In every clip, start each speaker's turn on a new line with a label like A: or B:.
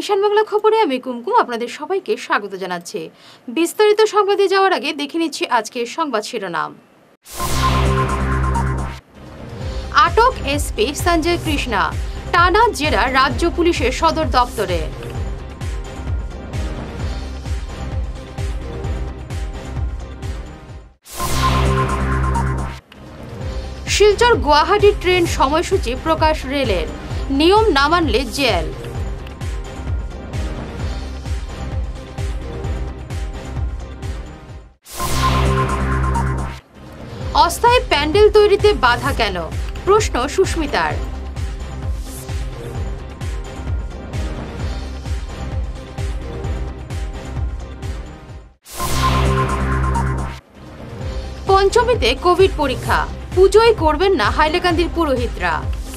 A: ঈশান বাংলা খবরে আমি কুমকুম আপনাদের সবাইকে স্বাগত জানাচ্ছি। বিস্তারিত সংবাদে যাওয়ার আগে দেখে নিচ্ছি আজকের সংবাদ শিরোনাম। আটক এসপি সঞ্জয় কৃষ্ণা, টানা জেরা রাজ্য পুলিশের সদর দপ্তরে। শিলচর গুয়াহাটি ট্রেন সময়সূচি প্রকাশ রেলের, নিয়ম না মানলে জেল। অস্থায়ী প্যান্ডেল তৈরিতে বাধা কেন, প্রশ্ন সুস্মিতার। পঞ্চমীতে কোভিড পরীক্ষা, পুজোয় করবেন না হাইলাকান্দির পুরোহিতরা।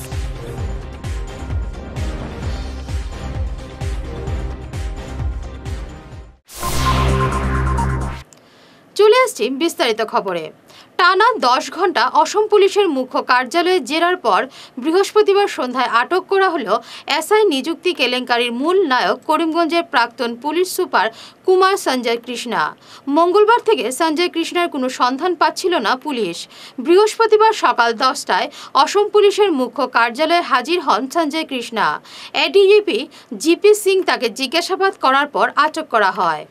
A: চলে আসছি বিস্তারিত খবরে। টানা 10 ঘন্টা অসম পুলিশের মুখ্য কার্যালয়ে জেরার পর বৃহস্পতিবার সন্ধ্যায় আটক করা হলো এসআই নিযুক্তি কেলেঙ্কারির মূল নায়ক করিমগঞ্জের প্রাক্তন পুলিশ সুপার কুমার সঞ্জয় কৃষ্ণা। মঙ্গলবার থেকে সঞ্জয় কৃষ্ণার কোনো সন্ধান পাচ্ছিল না পুলিশ। বৃহস্পতিবার সকাল 10টায় অসম পুলিশের মুখ্য কার্যালয়ে হাজির হন সঞ্জয় কৃষ্ণা। এডিজিপি জিপি সিং তাকে জিজ্ঞাসাবাদ করার পর আটক করা হয়।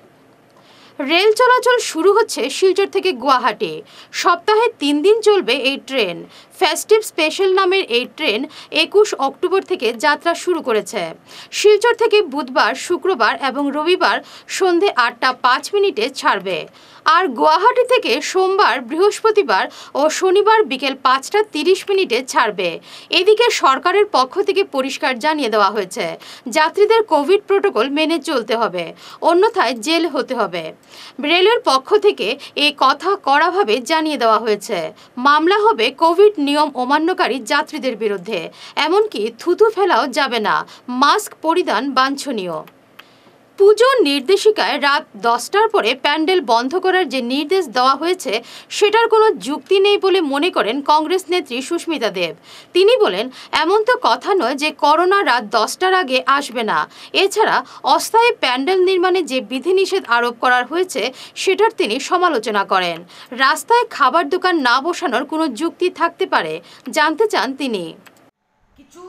A: রেল চলাচল শুরু হচ্ছে শিলচর থেকে গুয়াহাটি। সপ্তাহে 3 দিন চলবে এই ট্রেন। ফেস্টিভ স্পেশাল নামের এই ট্রেন 21 অক্টোবর থেকে যাত্রা শুরু করেছে। শিলচর থেকে বুধবার, শুক্রবার এবং রবিবার সন্ধে 8টা 5 মিনিটে ছাড়বে। আর গুয়াহাটি থেকে সোমবার, বৃহস্পতিবার ও শনিবার বিকেল 5টা 30 মিনিটে ছাড়বে। এদিকে সরকারের পক্ষ থেকে পরিষ্কার জানিয়ে দেওয়া হয়েছে, যাত্রীদের কোভিড প্রোটোকল মেনে চলতে হবে, অন্যথায় জেল হতে হবে। রেলের পক্ষ থেকে এই কথা কড়াভাবে জানিয়ে দেওয়া হয়েছে। মামলা হবে কোভিড নিয়ম অমান্যকারী যাত্রীদের বিরুদ্ধে। এমনকি থুতু ফেলাও যাবে না, মাস্ক পরিধান বাঞ্ছনীয়। পুজোর নির্দেশিকায় রাত 10টার পরে প্যান্ডেল বন্ধ করার যে নির্দেশ দেওয়া হয়েছে সেটার কোনো যুক্তি নেই বলে মনে করেন কংগ্রেস নেত্রী সুস্মিতা দেব। তিনি বলেন, এমন তো কথা নয় যে করোনা রাত 10টার আগে আসবে না। এছাড়া অস্থায়ী প্যান্ডেল নির্মাণে যে বিধিনিষেধ আরোপ করা হয়েছে সেটার তিনি সমালোচনা করেন। রাস্তায় খাবার দোকান না বসানোর কোনো যুক্তি থাকতে পারে, জানতে চান তিনি।
B: কিছু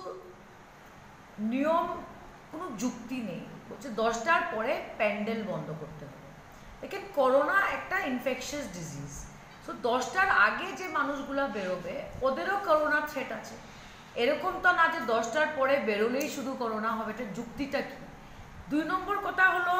B: নিয়ম কোনো যুক্তি নেই, বলছে 10টার পরে প্যান্ডেল বন্ধ করতে হবে। দেখেন, করোনা একটা ইনফেকশাস ডিজিজ, সো 10টার আগে যে মানুষগুলো বেরোবে ওদেরও করোনা থ্রেট আছে। এরকম তো না যে 10টার পরে বেরোলেই শুধু করোনা হবে, এটা যুক্তিটা কি? 2 নম্বর কথা হলো,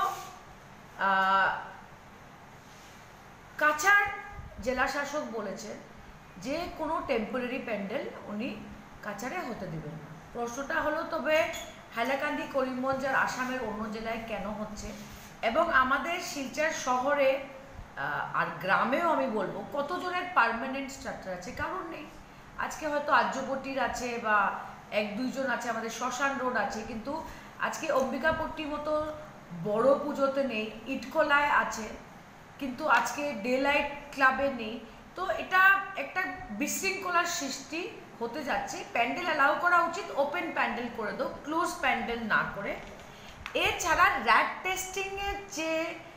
B: কাছাড় জেলা শাসক বলেছেন যে কোনো টেম্পোরারি প্যান্ডেল উনি কাছাড়ে হতে দেবেন না। প্রশ্নটা হলো, তবে হাইলাকান্দি, করিমগঞ্জ আর আসামের অন্য জেলায় কেন হচ্ছে? এবং আমাদের শিলচর শহরে আর গ্রামেও আমি বলবো কতজনের পার্মানেন্ট স্ট্রাকচার আছে? কারণ নেই। আজকে হয়তো আর্যপট্টির আছে বা 1-2 জন আছে, আমাদের শ্মশান রোড আছে, কিন্তু আজকে অম্বিকাপট্টির মতো বড় পুজোতে নেই। ইটখোলায় আছে, কিন্তু আজকে ডে লাইট ক্লাবে নেই। তো এটা একটা বিশৃঙ্খলার সৃষ্টি হতে যাচ্ছে। প্যান্ডেল অ্যালাউ করা উচিত, ওপেন প্যান্ডেল করে দাও, ক্লোজ প্যান্ডেল না করে। এছাড়া র্যাট টেস্টিংয়ের যে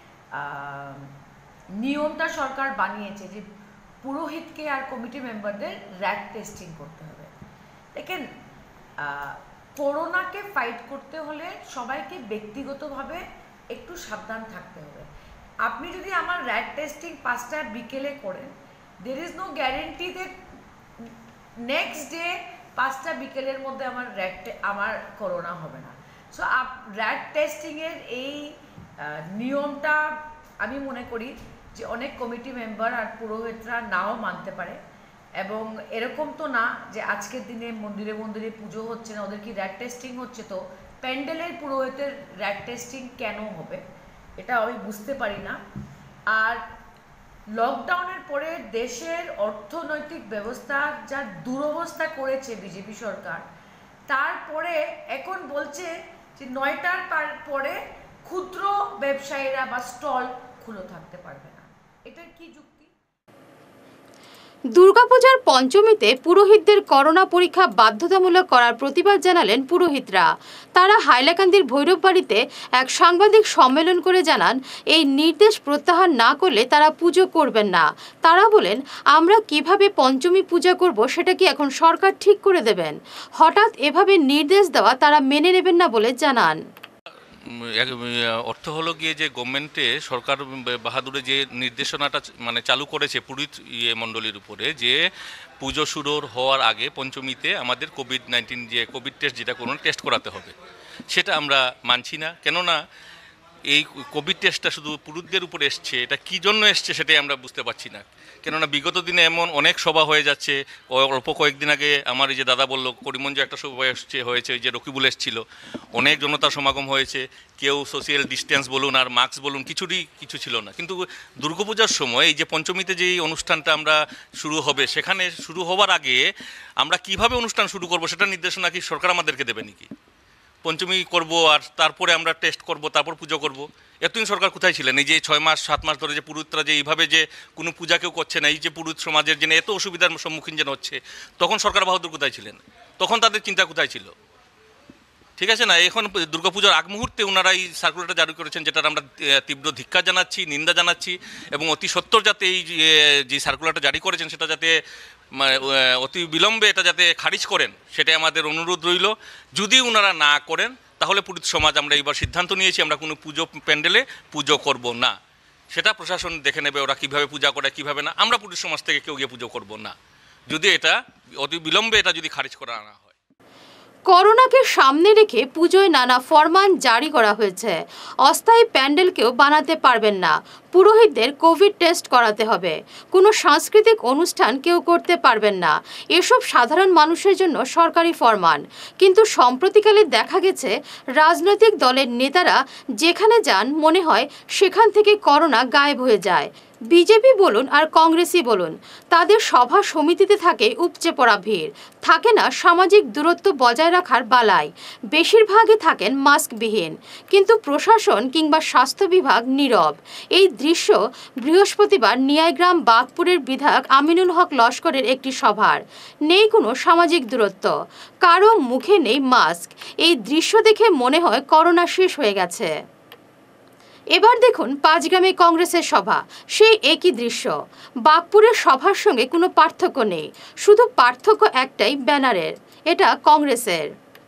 B: নিয়মটা সরকার বানিয়েছে যে পুরোহিতকে আর কমিটি মেম্বারদের র্যাট টেস্টিং করতে হবে। দেখেন, করোনাকে ফাইট করতে হলে সবাইকে ব্যক্তিগতভাবে একটু সাবধান থাকতে হবে। আপনি যদি আমার র্যাট টেস্টিং 5টা বিকেলে করেন, there is no guarantee that next day 5টা বিকেলের মধ্যে আমার করোনা হবে না। সো র্যাট টেস্টিংয়ের এই নিয়মটা আমি মনে করি যে অনেক কমিটি মেম্বার আর পুরোহিতরা নাও মানতে পারে। এবং এরকম তো না যে আজকের দিনে মন্দিরে মন্দিরে পুজো হচ্ছে না, ওদের কি র্যাট টেস্টিং হচ্ছে, তো প্যান্ডেলের পুরোহিতের র্যাট টেস্টিং কেন হবে? এটা আমি বুঝতে পারি না। আর লকডাউনের পরে দেশের অর্থনৈতিক ব্যবস্থা যা দুরবস্থা করেছে বিজেপি সরকার, তারপরে এখন বলছে যে 9টার পরে ক্ষুদ্র ব্যবসায়ীরা বা স্টল খুলে থাকতে পারবে না। এটার কি যুক্তি?
A: দুর্গাপূজার পঞ্চমীতে পুরোহিতদের করোনা পরীক্ষা বাধ্যতামূলক করার প্রতিবাদ জানালেন পুরোহিতরা। তারা হাইলাকান্দির ভৈরববাড়িতে এক সাংবাদিক সম্মেলন করে জানান, এই নির্দেশ প্রত্যাহার না করলে তারা পুজো করবেন না। তারা বলেন, আমরা কিভাবে পঞ্চমী পূজা করব সেটা কি এখন সরকার ঠিক করে দেবেন? হঠাৎ এভাবে নির্দেশ দেওয়া তারা মেনে নেবেন না বলে জানান।
C: অর্থ হলো গিয়ে যে গভর্নমেন্টে সরকার বাহাদুরে যে নির্দেশনাটা মানে চালু করেছে পুরোহিত মণ্ডলীর উপরে, যে পুজো শুরু হওয়ার আগে পঞ্চমীতে আমাদের কোভিড-19 যে কোভিড টেস্ট যেটা কোনো টেস্ট করাতে হবে, সেটা আমরা মানছি না। কেননা এই কোভিড টেস্টটা শুধু পুরুষদের উপরে এসছে, এটা কী জন্য এসছে সেটাই আমরা বুঝতে পারছি না। কেননা বিগত দিনে এমন অনেক সভা হয়ে যাচ্ছে। অল্প কয়েকদিন আগে আমার এই যে দাদা বললো করিমগঞ্জে একটা সভা হয়েছে, ওই যে রকিবুল এসেছিল, অনেক জনতার সমাগম হয়েছে। কেউ সোশ্যাল ডিস্টেন্স বলুন আর মাস্ক বলুন কিছু ছিল না। কিন্তু দুর্গাপূজার সময় এই যে পঞ্চমীতে যেই অনুষ্ঠানটা আমরা শুরু হবে, সেখানে শুরু হওয়ার আগে আমরা কিভাবে অনুষ্ঠান শুরু করব সেটা নির্দেশনা কি সরকার আমাদেরকে দেবে নাকি? পঞ্চমী করব আর তারপরে আমরা টেস্ট করব, তারপর পুজো করব। এতদিন সরকার কোথায় ছিলেন? এই যে 6 মাস 7 মাস ধরে যে পুরুতরা যে এইভাবে যে কোনো পূজা কেউ করছে না, এই যে পুরুত সমাজের জন্য এত অসুবিধার সম্মুখীন যেন হচ্ছে, তখন সরকার বাহাদুর কোথায় ছিলেন? তখন তাদের চিন্তা কোথায় ছিল? ঠিক আছে না? এখন দুর্গাপূজার আগ মুহূর্তে ওনারা এই সার্কুলারটা জারি করেছেন, যেটার আমরা তীব্র ধিক্কার জানাচ্ছি, নিন্দা জানাচ্ছি, এবং অতি সত্বর যাতে এই যে সার্কুলারটা জারি করেছেন সেটা যাতে অতি বিলম্বে এটা যাতে খারিজ করেন, সেটাই আমাদের অনুরোধ রইল। যদি ওনারা না করেন তাহলে পুরুত সমাজ আমরা এইবার সিদ্ধান্ত নিয়েছি, আমরা কোনো পুজো প্যান্ডেলে পুজো করব না। সেটা প্রশাসন দেখে নেবে ওরা কীভাবে পূজা করে কীভাবে না। আমরা পুরুত সমাজ থেকে কেউ গিয়ে পুজো করব না, যদি এটা অতি বিলম্বে এটা যদি খারিজ করা না হয়।
A: করোনাকে সামনে রেখে পুজোয় নানা ফরমান জারি করা হয়েছে। অস্থায়ী প্যান্ডেলকেও বানাতে পারবেন না, পুরোহিতদের কোভিড টেস্ট করাতে হবে, কোনো সাংস্কৃতিক অনুষ্ঠান কেউ করতে পারবেন না। এসব সাধারণ মানুষের জন্য সরকারি ফরমান। কিন্তু সম্প্রতিকালে দেখা গেছে রাজনৈতিক দলের নেতারা যেখানে যান মনে হয় সেখান থেকে করোনা গায়েব হয়ে যায়। বিজেপি বলুন আর কংগ্রেসই বলুন, তাদের সভা সমিতিতে থাকে উপচে পড়া ভিড়, থাকে না সামাজিক দূরত্ব বজায় রাখার বালাই, বেশিরভাগই থাকেন মাস্কবিহীন। কিন্তু প্রশাসন কিংবা স্বাস্থ্য বিভাগ নীরব। এই দৃশ্য বৃহস্পতিবার নিয়াইগ্রাম বাগপুরের বিধায়ক আমিনুল হক লস্করের একটি সভার। নেই কোনো সামাজিক দূরত্ব, কারো মুখে নেই মাস্ক। এই দৃশ্য দেখে মনে হয় করোনা শেষ হয়ে গেছে। এবার দেখুন পাঁচগ্রামে কংগ্রেসের সভা, সেই একই দৃশ্য। বাগপুরের সভার সঙ্গে কোনো পার্থক্য নেই, শুধু পার্থক্য একটাই, ব্যানারের। এটা কংগ্রেসের।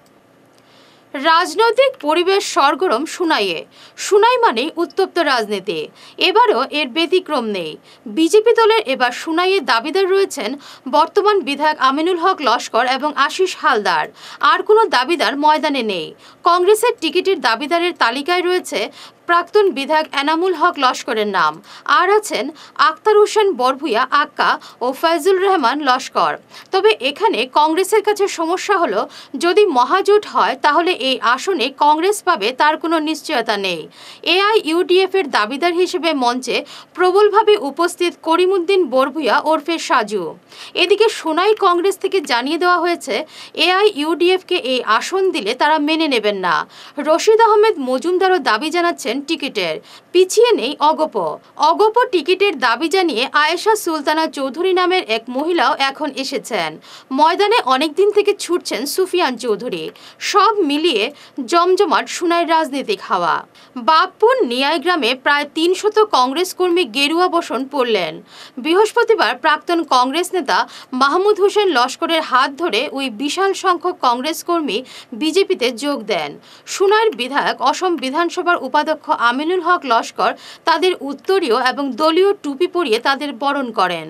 A: রাজনৈতিক পরিবেশ সরগরম সুনাইয়ে। সুনাই মানেই উত্তপ্ত রাজনীতি। এবারও এর ব্যতিক্রম নেই। বিজেপি দলের এবার সুনাইয়ে দাবিদার রয়েছেন বর্তমান বিধায়ক আমিনুল হক লস্কর এবং আশিস হালদার। আর কোনো দাবিদার ময়দানে নেই। কংগ্রেসের টিকিটের দাবিদারের তালিকায় রয়েছে প্রাক্তন বিধায়ক এনামুল হক লস্করের নাম, আর আছেন আক্তার হোসেন বরভুইয়া আক্কা ও ফয়জুল রহমান লস্কর। তবে এখানে কংগ্রেসের কাছে সমস্যা হলো, যদি মহাজোট হয় তাহলে এই আসনে কংগ্রেস পাবে তার কোনো নিশ্চয়তা নেই। এআইইউডিএফ এর দাবিদার হিসেবে মঞ্চে প্রবলভাবে উপস্থিত করিমউদ্দিন বরভুইয়া ওরফে সাজু। এদিকে সোনাই কংগ্রেস থেকে জানিয়ে দেওয়া হয়েছে এআইইউডিএফকে এই আসন দিলে তারা মেনে নেবেন না। রশিদ আহমেদ মজুমদারও দাবি জানাচ্ছেন টিকিটের, পিছিয়ে নেই অগপ টিকিটের দাবি জানিয়ে আয়েশা সুলতানা চৌধুরী নামের এক মহিলাও এখন এসেছেন। ময়দানে অনেকদিন থেকে ছুটছেন সুফিয়ান চৌধুরী। সব মিলিয়ে জমজমাট সুনাই রাজনীতিক হাওয়া। বাগপুর নিয়াইগ্রামে প্রায় 300 কংগ্রেস কর্মী গেরুয়া বসন পড়লেন। বৃহস্পতিবার প্রাক্তন কংগ্রেস নেতা মাহমুদ হোসেন লস্করের হাত ধরে ওই বিশাল সংখ্যক কংগ্রেস কর্মী বিজেপিতে যোগ দেন। সুনাইয়ের বিধায়ক অসম বিধানসভার উপাধ্যক্ষ আমিনুল হক লস্কর তাদের উত্তরীয় এবং দলীয় টুপি পরিয়ে তাদের বরণ করেন।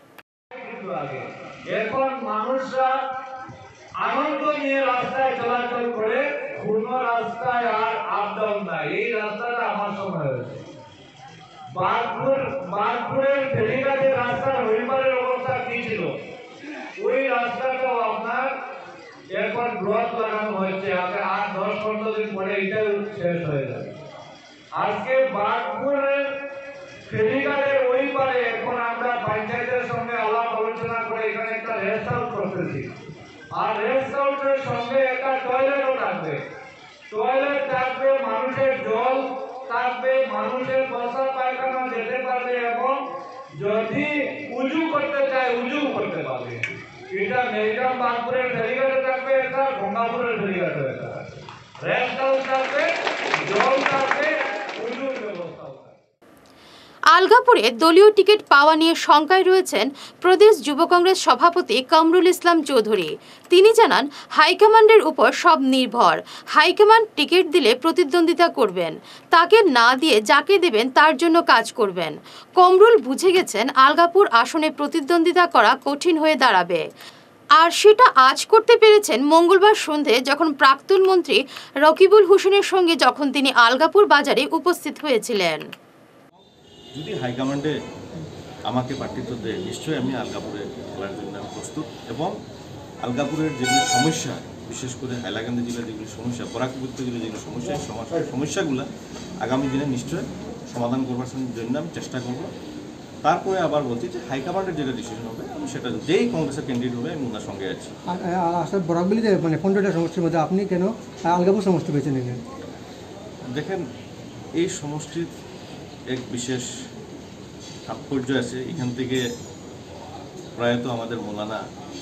D: এখন মানুষরা আনন্দ নিয়ে রাস্তায় চলাচল করে, কোনো রাস্তায় আর আপ ডাউন নাই। এই রাস্তাটা আমার সময় হয়েছে। বাগপুরের ফেরিঘাটের রাস্তার রবিবারের অবস্থা কি ছিল, ওই রাস্তাটাও আপনার এখন ব্লক লাগানো হয়েছে। আগে 8-10-15 দিন পরে এটাও শেষ হয়ে যাবে। আজকে বাগপুরের ফেরিঘাটের ওই পারে এখন আমরা পঞ্চায়েতের সঙ্গে আলাপ আলোচনা করে এখানে একটা রেস্ট হাউস করতেছি। আর রেস্ট হাউসের সঙ্গে একটা টয়লেটও থাকবে। টয়লেট থাকবে, মানুষের জল থাকবে, মানুষের বসা পায়খানা যেতে পারবে, এবং যদি উজু করতে চায় উঁচু করতে পারবে। এটা মেরিগ্রাম বাঁকুড়ের ফেরিঘাটে থাকবে, এটা গঙ্গাপুরের ফেরিঘাটে থাকবে, রেস্ট হাউস থাকবে, জল থাকবে, উঁচু ব্যবস্থা থাকবে।
A: আলগাপুরে দলীয় টিকিট পাওয়া নিয়ে শঙ্কায় রয়েছেন প্রদেশ যুব কংগ্রেস সভাপতি কামরুল ইসলাম চৌধুরী। তিনি জানান, হাইকমান্ডের উপর সব নির্ভর। হাইকমান্ড টিকিট দিলে প্রতিদ্বন্দ্বিতা করবেন, তাকে না দিয়ে যাকে দেবেন তার জন্য কাজ করবেন। কামরুল বুঝে গেছেন আলগাপুর আসনে প্রতিদ্বন্দ্বিতা করা কঠিন হয়ে দাঁড়াবে, আর সেটা আজ করতে পেরেছেন মঙ্গলবার সন্ধে যখন প্রাক্তন মন্ত্রী রকিবুল হোসেনের সঙ্গে যখন তিনি আলগাপুর বাজারে উপস্থিত হয়েছিলেন।
E: যদি হাইকমান্ডে আমাকে প্রার্থিত্ব দেয়, নিশ্চয়ই আমি আলগাপুরে খেলার জন্য প্রস্তুত। এবং আলগাপুরের যেগুলো সমস্যা, বিশেষ করে হাইলাকান্দি জেলার যেগুলো সমস্যা, বরাকপুর জেলার যেগুলো সমস্যাগুলো আগামী দিনে নিশ্চয়ই সমাধান করবার জন্য আমি চেষ্টা করব। তারপরে আবার বলছি যে হাইকমান্ডের যেটা ডিসিশন হবে আমি সেটা, যেই কংগ্রেসের ক্যান্ডিডেট হবে আমি ওনার সঙ্গে আছি।
F: আসলে বরাকবিলিতে মানে 15টা সমষ্টির মধ্যে আপনি কেন আলগাপুর সমষ্টি বেছে নিলেন?
E: দেখেন, এই সমষ্টির এক বিশেষ তাৎপর্য আছে। এখান থেকে প্রায়ত আমাদের মৌলানা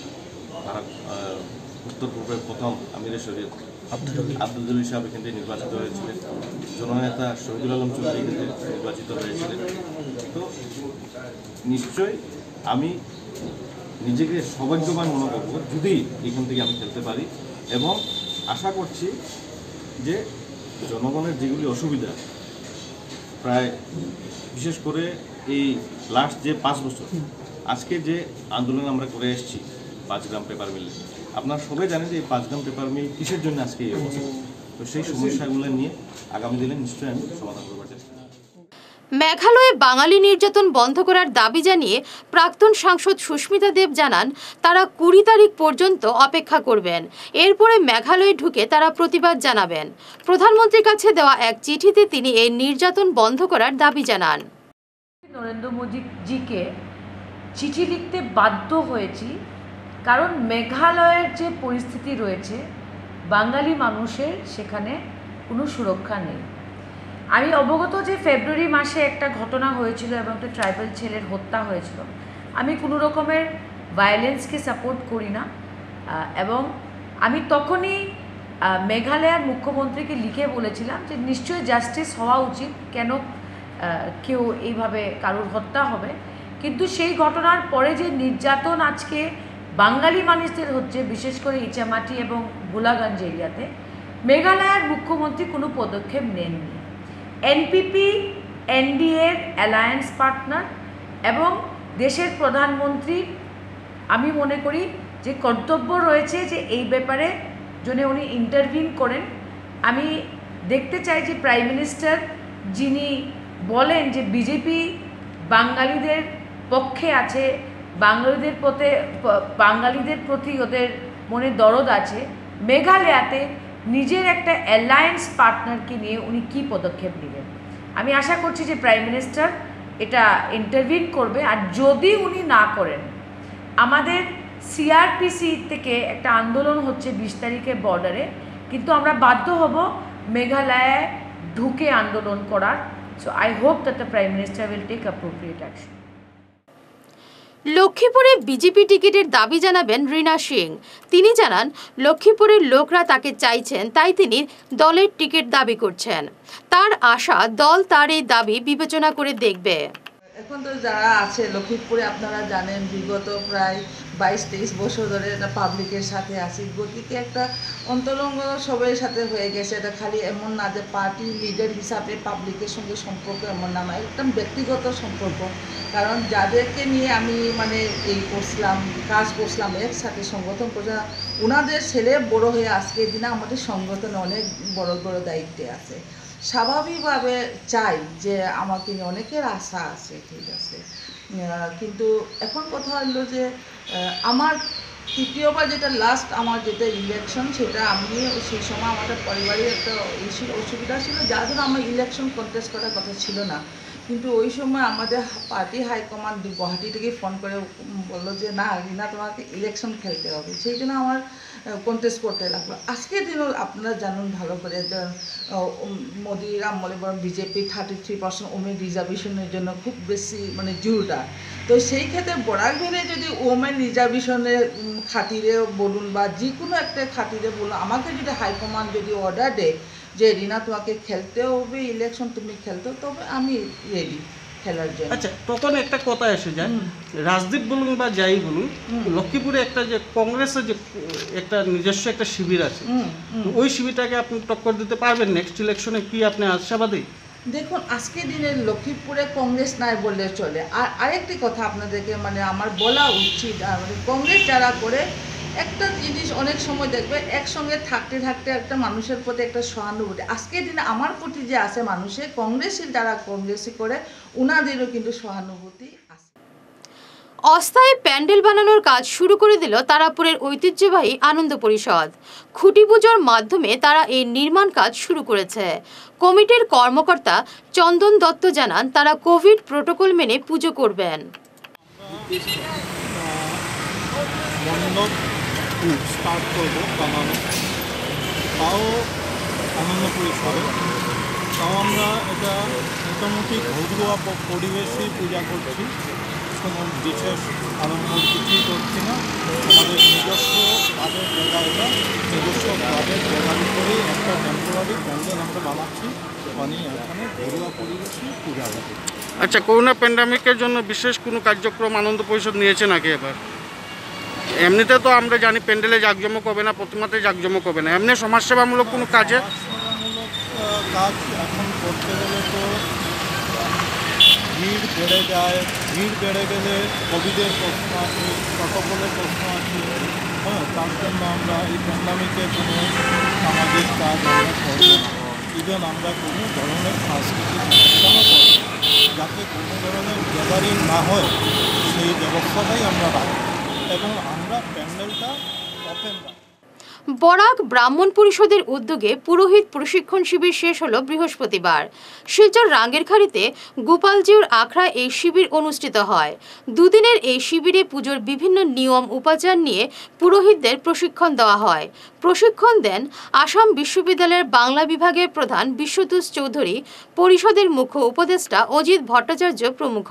E: উত্তর পূর্বের প্রথম আমিরে শরীয়ত আব্দুল জলিল সাহেব এখান থেকে নির্বাচিত হয়েছিলেন, জননেতা শহীদুল আলম চৌধুরী এখান থেকে নির্বাচিত হয়েছিলেন। তো নিশ্চয়ই আমি নিজেকে সৌভাগ্যবান মনে করব যদি এখান থেকে আমি খেলতে পারি, এবং আশা করছি যে জনগণের যেগুলি অসুবিধা, প্রায় বিশেষ করে এই লাস্ট যে 5 বছর আজকে যে আন্দোলন আমরা করে এসেছি 5 গ্রাম পেপার মিলে, আপনারা সবাই জানেন যে এই 5 গ্রাম পেপার মিল কিসের জন্য আজকে এই অবস্থা। তো সেই সমস্যাগুলো নিয়ে আগামী দিনে নিশ্চয়ই আমি সমাধান করবার চেষ্টা করব।
A: মেঘালয়ে বাঙালি নির্যাতন বন্ধ করার দাবি জানিয়ে প্রাক্তন সাংসদ সুস্মিতা দেব জানান, তারা 20 তারিখ পর্যন্ত অপেক্ষা করবেন, এরপরে মেঘালয়ে ঢুকে তারা প্রতিবাদ জানাবেন। প্রধানমন্ত্রীর কাছে দেওয়া এক চিঠিতে তিনি এই নির্যাতন বন্ধ করার দাবি জানান।
B: নরেন্দ্র মোদীজিকে চিঠি লিখতে বাধ্য হয়েছি, কারণ মেঘালয়ের যে পরিস্থিতি রয়েছে, বাঙালি মানুষের সেখানে কোনো সুরক্ষা নেই। আমি অবগত যে ফেব্রুয়ারি মাসে একটা ঘটনা হয়েছিল এবং একটা ট্রাইবাল ছেলের হত্যা হয়েছিল। আমি কোনো রকমের ভায়োলেন্সকে সাপোর্ট করি না, এবং আমি তখনই মেঘালয়ের মুখ্যমন্ত্রীকে লিখে বলেছিলাম যে নিশ্চয়ই জাস্টিস হওয়া উচিত, কেন কেউ এইভাবে কারোর হত্যা হবে। কিন্তু সেই ঘটনার পরে যে নির্যাতন আজকে বাঙালি মানুষদের হচ্ছে, বিশেষ করে ইচামাটি এবং গোলাগঞ্জ এরিয়াতে, মেঘালয়ের মুখ্যমন্ত্রী কোনো পদক্ষেপ নেননি। এনপিপি এনডিএর অ্যালায়েন্স পার্টনার এবং দেশের প্রধানমন্ত্রী, আমি মনে করি যে কর্তব্য রয়েছে যে এই ব্যাপারে যেন উনি ইন্টারভিন করেন। আমি দেখতে চাই যে প্রাইম মিনিস্টার যিনি বলেন যে বিজেপি বাঙালিদের পক্ষে আছে, বাঙালিদের প্রতি ওদের মনে দরদ আছে, মেঘালয়াতে নিজের একটা অ্যালায়েন্স পার্টনারকে নিয়ে উনি কী পদক্ষেপ নেবেন। আমি আশা করছি যে প্রাইম মিনিস্টার এটা ইন্টারভিন করবে, আর যদি উনি না করেন, আমাদের সিআরপিসি থেকে একটা আন্দোলন হচ্ছে 20 তারিখে বর্ডারে, কিন্তু আমরা বাধ্য হব মেঘালয়ে ঢুকে আন্দোলন করার। So I hope that the prime minister will take appropriate action.
A: লক্ষ্মীপুরে বিজেপি টিকিটের দাবি জানাবেন রীনা সিং। তিনি জানান, লক্ষ্মীপুরের লোকরা তাকে চাইছেন, তাই তিনি দলের টিকিট দাবি করছেন। তার আশা দল তার এই দাবি বিবেচনা করে দেখবে।
G: এখন তো যারা আছে লক্ষ্মীপুরে, আপনারা জানেন বিগত প্রায় 22-23 বছর ধরে এটা পাবলিকের সাথে আছি। গতিকে একটা অন্তরঙ্গ সবের সাথে হয়ে গেছে। এটা খালি এমন না যে পার্টি লিডার হিসাবে পাবলিকের সঙ্গে সম্পর্ক, এমন না, একদম ব্যক্তিগত সম্পর্ক। কারণ যাদেরকে নিয়ে আমি মানে এই করছিলাম, কাজ করছিলাম, একসাথে সংগঠন করছিলাম, ওনাদের ছেলে বড় হয়ে আজকের দিনে আমাদের সংগঠনে অনেক বড় বড় দায়িত্বে আছে। স্বাভাবিকভাবে চাই যে আমাকে নিয়ে অনেকের আশা আছে, ঠিক আছে, কিন্তু এখন কথা হলো যে আমার তৃতীয়বার যেটা লাস্ট আমার যেটা ইলেকশন, সেটা আমি সেই সময় আমাদের পরিবারের একটা অসুবিধা ছিল, যার জন্য আমার ইলেকশন কন্টেস্ট করার কথা ছিল না। কিন্তু ওই সময় আমাদের পার্টি হাইকমান্ড গুয়াহাটি থেকে ফোন করে বললো যে না রিনা তোমাকে ইলেকশন খেলতে হবে, সেই জন্য আমার কন্টেস্ট করতে লাগলো। আজকের দিনও আপনারা জানুন ভালো করে মোদির আমলে বিজেপি 33% ওমেন রিজার্ভেশনের জন্য খুব বেশি মানে জোরটা। তো সেই ক্ষেত্রে বরাক ভেলে যদি ওমেন রিজার্ভেশনের খাতিরে বলুন বা যে কোনো একটা খাতিরে বলুন, আমাকে যদি হাইকমান্ড যদি অর্ডার দেয় যে রিনা তোমাকে খেলতে হবে ইলেকশন, তুমি খেলতে, তবে আমি রেডি খেলার জন্য।
H: আচ্ছা, তখন একটা কথা এসে যায়, রাজদীপ বলুন বা যাই বলুন, লক্ষ্মীপুরে একটা যে কংগ্রেসের যে একটা নিজস্ব একটা শিবির আছে, ওই শিবিরটাকে আপনি টক্কর দিতে পারবেন নেক্সট ইলেকশনে, কি আপনি আশাবাদী?
G: দেখুন আজকের দিনে লক্ষ্মীপুরে কংগ্রেস নাই বললে চলে। আর আরেকটি কথা আপনাদেরকে মানে আমার বলা উচিত, কংগ্রেস যারা করে একটা জিনিস অনেক সময় দেখবে একসঙ্গে থাকতে থাকতে একটা মানুষের প্রতি একটা সহানুভূতি, আজকের দিনে আমার প্রতি যে আছে মানুষের, কংগ্রেসের যারা কংগ্রেসই করে ওনাদেরও কিন্তু সহানুভূতি আছে।
A: অস্থায়ী প্যান্ডেল বানানোর কাজ শুরু করে দিল তারাপুরের ঐতিহ্যবাহী আনন্দ পরিষদ। খুঁটি পুজোর মাধ্যমে তারা এই নির্মাণ কাজ শুরু করেছে। কমিটির কর্মকর্তা চন্দন দত্ত জানান তারা কোভিড প্রোটোকল মেনে পুজো করবেন।
I: স্টার্ট করবো বানানো, তাও আনন্দ পরিষদে, তাও আমরা এটা মোটামুটি ঘরোয়া পরিবেশেই পূজা করছি, কোনো বিশেষ আনন্দের কিছুই করছি না। আমাদের নিজস্ব ক্লাবের জায়গা, এটা নিজস্ব ক্লাবের জায়গার উপরেই একটা টেম্পোরারি প্যান্ডেল আমরা বানাচ্ছি, বানিয়ে এখানে ঘরোয়া পরিবেশে পূজা হবে।
H: আচ্ছা, করোনা প্যান্ডামিকের জন্য বিশেষ কোনো কার্যক্রম আনন্দ পরিষদ নিয়েছে নাকি এবার? এমনিতে তো আমরা জানি প্যান্ডেলে জাঁকজমক হবে না, প্রতিমাতে জাঁকজমক হবে না, এমনি সমাজসেবামূলক কোনো কাজে?
I: সমাজসেবামূলক কাজ এখন করতে গেলে তো ভিড় বেড়ে যায়, ভিড় বেড়ে গেলে কোভিডের প্রশ্ন আছে, প্রটোকলের প্রশ্ন আছে। হ্যাঁ, তার জন্য আমরা এই প্যান্ডামিকে কোনো সামাজিক কাজ আমরা করব না। ইভেন আমরা কোনো ধরনের সাংস্কৃতিক অনুষ্ঠানও করব, যাতে কোনো ধরনের গ্যাদারিং না হয় সেই ব্যবস্থাটাই আমরা রাখব এবং আমরা প্যান্ডেলটা ওপেন রাখব।
A: বরাক ব্রাহ্মণ পরিষদের উদ্যোগে পুরোহিত প্রশিক্ষণ শিবির শেষ হলো বৃহস্পতিবার। শিলচর রাঙ্গেরখাড়িতে গোপালজিউর আখড়ায় এই শিবির অনুষ্ঠিত হয়। দুদিনের এই শিবিরে পুজোর বিভিন্ন নিয়ম উপাচার নিয়ে পুরোহিতদের প্রশিক্ষণ দেওয়া হয়। প্রশিক্ষণ দেন আসাম বিশ্ববিদ্যালয়ের বাংলা বিভাগের প্রধান বিশ্বতোষ চৌধুরী, পরিষদের মুখ্য উপদেষ্টা অজিত ভট্টাচার্য প্রমুখ।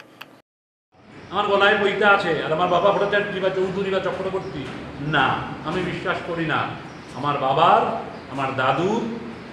J: আমার গলায় বইটা আছে আর আমার বাবা ভট্টাচার্য বা চৌধুরী বা চক্রবর্তী না, আমি বিশ্বাস করি না। আমার বাবার, আমার দাদুর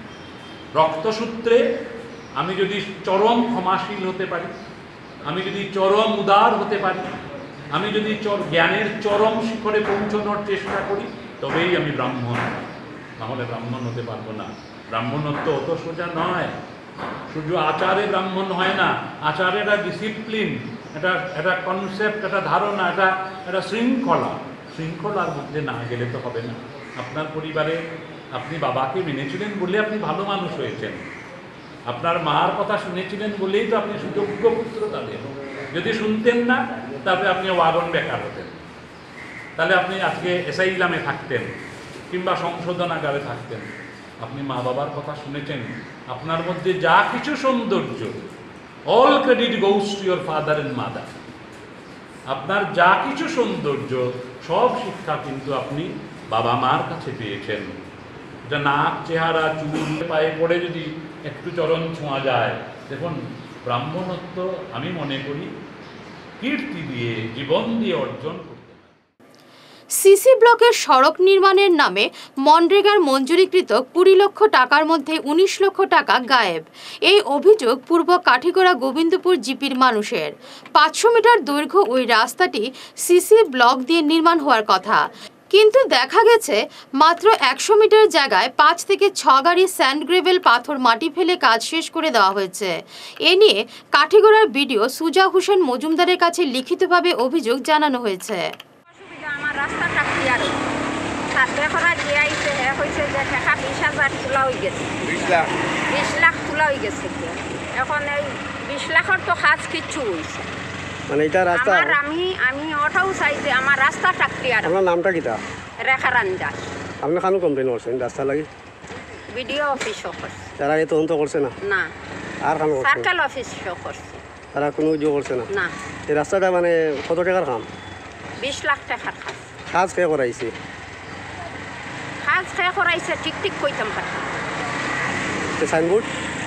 J: রক্তসূত্রে আমি যদি চরম ক্ষমাশীল হতে পারি, আমি যদি চরম উদার হতে পারি, আমি যদি জ্ঞানের চরম শিখরে পৌঁছানোর চেষ্টা করি, তবেই আমি ব্রাহ্মণ, নাহলে ব্রাহ্মণ হতে পারবো না। ব্রাহ্মণত্ব অত সোজা নয়, শুধু আচারে ব্রাহ্মণ হয় না। আচারে একটা ডিসিপ্লিন, এটা কনসেপ্ট, একটা ধারণা, এটা শৃঙ্খলার মধ্যে না গেলে তো হবে না। আপনার পরিবারে আপনি বাবাকে মেনেছিলেন বলে আপনি ভালো মানুষ হয়েছেন, আপনার মার কথা শুনেছিলেন বলেই তো আপনি সুযোগ্য পুত্র তাদের। যদি শুনতেন না তাহলে আপনি ওয়াগন বেকার হতেন, তাহলে আপনি আজকে এসাইলামে থাকতেন কিংবা সংশোধনাগারে থাকতেন। আপনি মা বাবার কথা শুনেছেন, আপনার মধ্যে যা কিছু সৌন্দর্য, all credit goes to your father and mother. আপনার যা কিছু সৌন্দর্য, সব শিক্ষা কিন্তু আপনি বাবা মার কাছে পেয়েছেন। এটা নাক, চেহারা, চুল, পায়ে পড়ে যদি একটু চরণ ছোঁয়া যায়, দেখুন ব্রাহ্মণত্ব আমি মনে করি কীর্তি দিয়ে, জীবন দিয়ে অর্জন করতে।
A: সিসি ব্লকের সড়ক নির্মাণের নামে মনরেগার মঞ্জুরিকৃত 20 লক্ষ টাকার মধ্যে 19 লক্ষ টাকা গায়েব। এই অভিযোগ পূর্ব কাঠিগড়া গোবিন্দপুর জিপির মানুষের। 500 মিটার দৈর্ঘ্য ওই রাস্তাটি সিসি ব্লক দিয়ে নির্মাণ হওয়ার কথা, কিন্তু দেখা গেছে মাত্র 100 মিটার জায়গায় 5 থেকে 6 গাড়ি স্যান্ড গ্রেভেল পাথর মাটি ফেলে কাজ শেষ করে দেওয়া হয়েছে। এ নিয়ে কাঠিগড়ার বিডিও সুজা হোসেন মজুমদারের কাছে লিখিতভাবে অভিযোগ জানানো হয়েছে।
K: আমার রাস্তাটা ক্লিয়ার সার্ভে করা গিয়ে আইছে, হয়েছে যে টাকা 20,000 তোলা হয়ে গেছে, 20 লাখ তোলা হয়ে গেছে। এখন এই 20 লাখের তো কাজ কিচ্ছু হয়েছে
L: মানে এটা রাস্তা
K: আমি ওটাও চাই যে আমার রাস্তাটা ক্লিয়ার।
L: আপনার নামটা কিটা?
K: রেখারান দাস।
L: আপনি খানো কমপ্লেন করছেন রাস্তা লাগি?
K: ভিডিও অফিস
L: তারা এই তদন্ত করছে না?
K: না।
F: আর কাম করছে
K: সার্কেল অফিস করছে
F: তারা কোনো অভিযোগ করছে না
K: না
F: এই রাস্তাটা মানে কত টাকার কাম
K: 20 লাখ টাকার কাজ
F: কাজ কে করাইছে
K: কাজ খেয়ে করাইছে ঠিক ঠিক কইতাম পারি
F: সাইনবোর্ড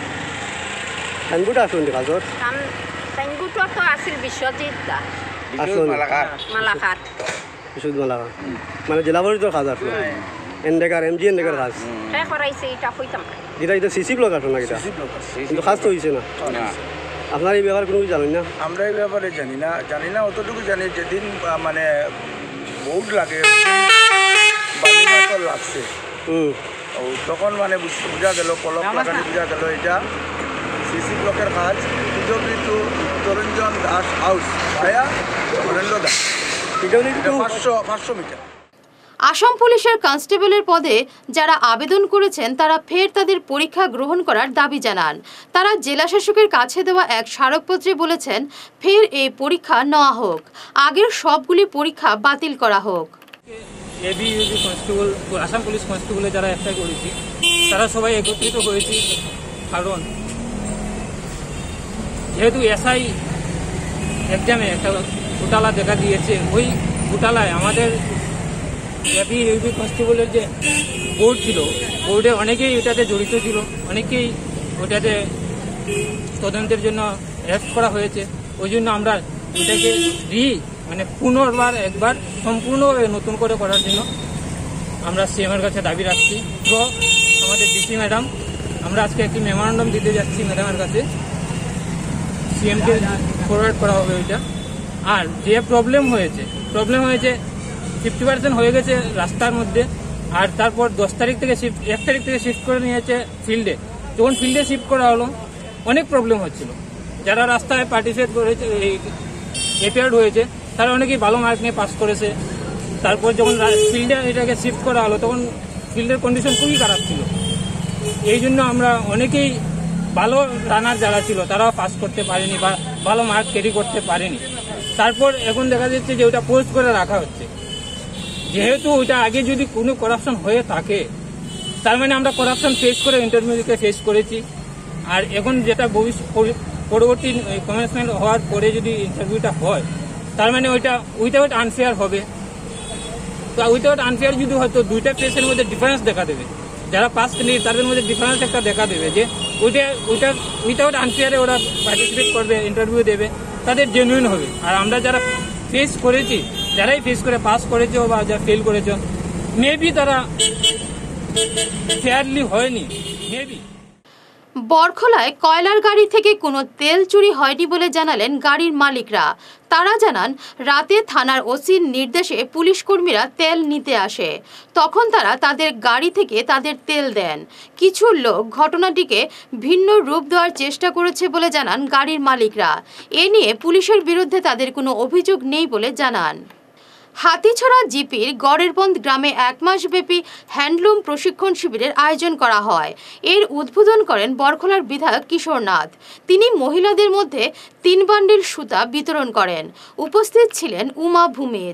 F: আসুন কাজর
K: সাইনবোর্ডও তো আছিল বিশ্বজিৎ দাস
F: আসুন
K: মালাকার
F: বিশুদ্ধ মালাকা মানে জেলা পরিষদের কাজ আসলো এনডেকার এমজি এনডেকার কাজ
K: খেয়ে করাইছে এটা কইতাম পারি
F: এটা সিসি ব্লক আসলো না এটা কিন্তু কাজ তো হয়েছে না আপনার এই ব্যাপারে কোনো কিছু জানেন না
L: আমরা এই ব্যাপারে জানি না অতটুকু জানি যেদিন মানে বোর্ড লাগে বালিমাতর লাগছে তখন মানে বোঝা গেল কলম লাগানি বোঝা গেল এটা সিসি ব্লকের কাজ পিডব্লিউ টু তরুণজন Das house via Narendra Das 500 metre
A: Assam পুলিশের কনস্টেবলের পদে যারা আবেদন করেছেন তারা ফের তাদের পরীক্ষা গ্রহণ করার দাবি জানান। তারা জেলা শাসকের কাছে দেওয়া এক স্মারকপত্রে বলেছেন ফের এই পরীক্ষা নেওয়া হোক, আগের সবগুলি পরীক্ষা বাতিল করা হোক।
M: এবিইউবি কনস্টেবল আসাম পুলিশ কনস্টেবলে যারা অ্যাপ্লাই করেছি তারা সবাই একত্রিত হয়েছি, কারণ যেহেতু এসআই এক্সামে একটা ঘোটালা দেখা দিয়েছে, ওই ঘোটালায় আমাদের এবিইউবি কনস্টেবলের যে বোর্ড ছিল, বোর্ডে অনেকেই এটাতে জড়িত ছিল, অনেকেই ওটাতে তদন্তের জন্য অ্যারেস্ট করা হয়েছে। ওই জন্য আমরা এটাকে মানে পুনর্বার একবার সম্পূর্ণ নতুন করে করার জন্য আমরা সিএমের কাছে দাবি রাখছি। তো আমাদের ডিসি ম্যাডাম, আমরা আজকে একটি মেমোরান্ডাম দিতে যাচ্ছি ম্যাডামের কাছে, সিএমকে ফরওয়ার্ড করা হবে ওইটা। আর যে প্রবলেম হয়েছে 50% হয়ে গেছে রাস্তার মধ্যে, আর তারপর 1 তারিখ থেকে শিফট করে নিয়েছে ফিল্ডে। যখন ফিল্ডে শিফট করা হলো অনেক প্রবলেম হচ্ছিল, যারা রাস্তায় পার্টিসিপেট করেছে অ্যাপিয়ার্ড হয়েছে তারা অনেকেই ভালো মার্ক নিয়ে পাস করেছে। তারপর যখন ফিল্ডে এটাকে শিফট করা হলো তখন ফিল্ডের কন্ডিশন খুবই খারাপ ছিল। এই জন্য আমরা অনেকেই ভালো রানার যারা ছিল তারাও পাস করতে পারেনি বা ভালো মার্ক ক্যারি করতে পারেনি। তারপর এখন দেখা যাচ্ছে যে ওটা পোস্ট করে রাখা হচ্ছে। যেহেতু ওইটা আগে যদি কোনো করাপশন হয়ে থাকে, তার মানে আমরা করাপশন ফেস করে ইন্টারভিউকে ফেস করেছি। আর এখন যেটা পরবর্তী কমেন্সমেন্ট হওয়ার পরে যদি ইন্টারভিউটা হয়, তার মানে ওইটা উইথাউট আনফেয়ার হবে। তো উইথাউট আনফেয়ার যদি হয়তো দুইটা কেসের মধ্যে ডিফারেন্স দেখা দেবে, যারা পাস ক্যান্ডিডেট তাদের মধ্যে ডিফারেন্স একটা দেখা দেবে যে ওইটা উইথাউট আনফেয়ারে ওরা পার্টিসিপেট করবে, ইন্টারভিউ দেবে, তাদের জেনুইন হবে। আর আমরা যারা ফেস করেছি, যারাই ফেস করে পাস করেছে বা যারা ফেল করেছে, মেবি তারা ফেয়ারলি হয়নি, মেবি।
A: বরখলায় কয়লার গাড়ি থেকে কোনো তেল চুরি হয়নি বলে জানালেন গাড়ির মালিকরা। তারা জানান রাতে থানার ওসির নির্দেশে পুলিশ কর্মীরা তেল নিতে আসে, তখন তারা তাদের গাড়ি থেকে তাদের তেল দেন। কিছু লোক ঘটনাটিকে ভিন্ন রূপ দেওয়ার চেষ্টা করেছে বলে জানান গাড়ির মালিকরা। এ নিয়ে পুলিশের বিরুদ্ধে তাদের কোনো অভিযোগ নেই বলে জানান। হাতিছড়া জিপির গড়েরবন্দ গ্রামে 1 মাসব্যাপী হ্যান্ডলুম প্রশিক্ষণ শিবিরের আয়োজন করা হয়। এর উদ্বোধন করেন বরখলার বিধায়ক কিশোর নাথ। তিনি মহিলাদের মধ্যে 3 বান্ডিল সুতা বিতরণ করেন। উপস্থিত ছিলেন উমা ভূমেজ।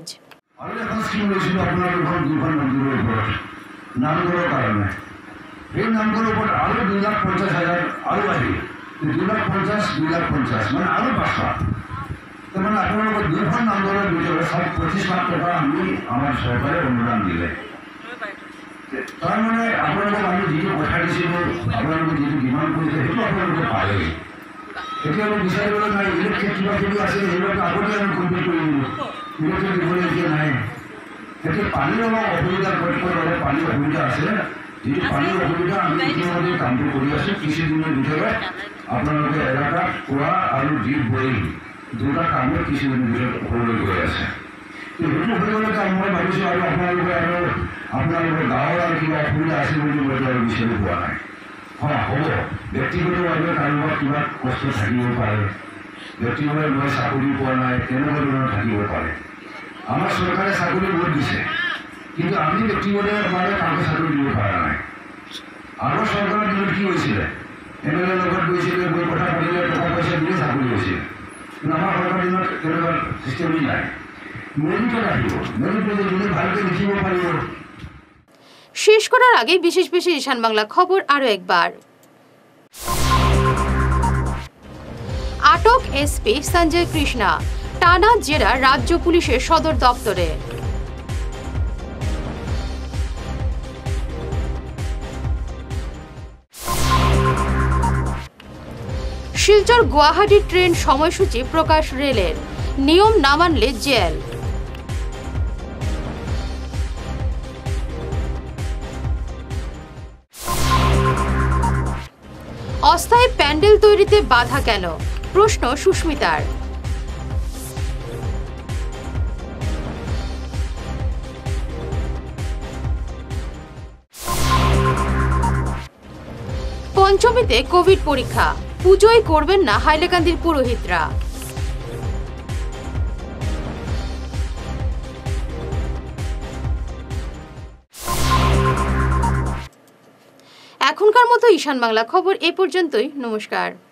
N: মানে আপনার 2 নম্বরের ভিতরে 25 লাখ টাকা আমি আমার সরকারের অনুদান দিলে, তার মানে আপনাদের আমি যেটি কথা দিয়েছিল, আপনাদের যেটি ডিমান্ড করেছে সেটা আপনাদের পারে। এটি আমি বিচার করে নাই, ইলেকট্রিক কিবা কিবি আছে এগুলোকে আগতে আমি কমপ্লিট করে দিব, ইলেকট্রিক ডিফারেন্স নাই। এটি পানির অলপ অসুবিধা করে পানির অসুবিধা আছে, যেটি পানির অসুবিধা আমি ইতিমধ্যে কামটো কৰি আছো। কিছুদিনের ভিতরে আপনাদের এলাকা কুয়া আর ডিপ বইল 2টা কামের কিছুদিনের ভিতরে হয়ে গৈ আছে। সেইটো হৈ গ'লে মই ভাবিছোঁ আৰু আপোনালোকৰ গাঁৱৰ আৰু কিবা অসুবিধা আছে বুলি মই আৰু বিচাৰি পোৱা নাই। হ'ব, ব্যক্তিগতভাৱে কাৰোবাৰ কিবা কষ্ট থাকিব পাৰে, ব্যক্তিগতভাৱে মই চাকৰি পোৱা নাই, তেনেকুৱা ধৰণৰ থাকিব পাৰে। আমাৰ চৰকাৰে চাকৰি বহুত দিছে, কিন্তু আমি ব্যক্তিগতভাৱে কাকো চাকৰি দিব পৰা নাই। আগৰ চৰকাৰৰ দিনত কি হৈছিলে, এমএলএ লগত গৈছিলে, গৈ কথা পাতিলে, টকা পইচা দিয়ে চাকৰি হৈছিলে। কিন্তু আমাৰ চৰকাৰৰ দিনত তেনেকুৱা চিষ্টেমেই নাই। মেৰিটত আহিব, মেৰিটত যোনে ভালকৈ লিখিব পাৰিব।
A: শেষ করার আগে বিশেষ ঈশান বাংলা খবর আরও একবার। পলাতক এসপি সঞ্জয় কৃষ্ণা টানা জেরা রাজ্য পুলিশের সদর দপ্তরে। শিলচর গুয়াহাটি ট্রেন সময়সূচি প্রকাশ রেলের, নিয়ম না মানলে জেল। অস্থায়ী প্যান্ডেল তৈরিতে বাধা কেন, প্রশ্ন সুস্মিতার। পঞ্চমীতে কোভিড পরীক্ষা, পুজোই করবেন না হাইলাকান্দির পুরোহিতরা। এখনকার মতো ঈশান বাংলা খবর এ পর্যন্তই। নমস্কার।